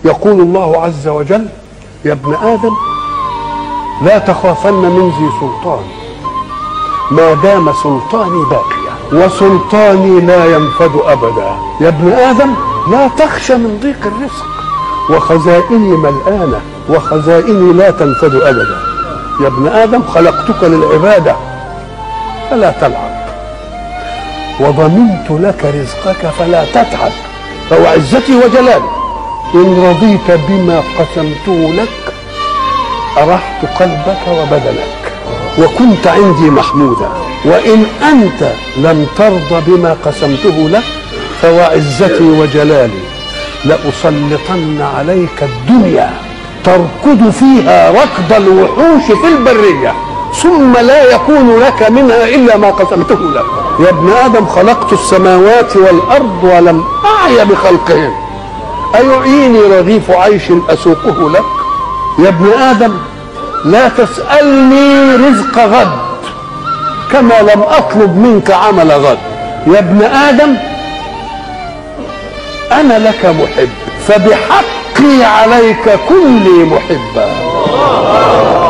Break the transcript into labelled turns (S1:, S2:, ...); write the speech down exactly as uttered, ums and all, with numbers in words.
S1: يقول الله عز وجل: يا ابن آدم لا تخافن من ذي سلطان ما دام سلطاني باقيا وسلطاني لا ينفد أبدا. يا ابن آدم لا تخشى من ضيق الرزق وخزائني ملآنة وخزائني لا تنفد أبدا. يا ابن آدم خلقتك للعبادة فلا تلعب، وضمنت لك رزقك فلا تتعب. فوعزتي وجلالي إن رضيت بما قسمته لك أرحت قلبك وبدنك وكنت عندي محمودا، وإن أنت لم ترضى بما قسمته لك فوعزتي وجلالي لأسلطن عليك الدنيا تركض فيها ركض الوحوش في البرية ثم لا يكون لك منها إلا ما قسمته لك. يا ابن آدم خلقت السماوات والأرض ولم أعي بخلقهن أيعيني رغيف عيش أسوقه لك. يا ابن آدم لا تسألني رزق غد كما لم أطلب منك عمل غد. يا ابن آدم أنا لك محب فبحقي عليك كلي محبا.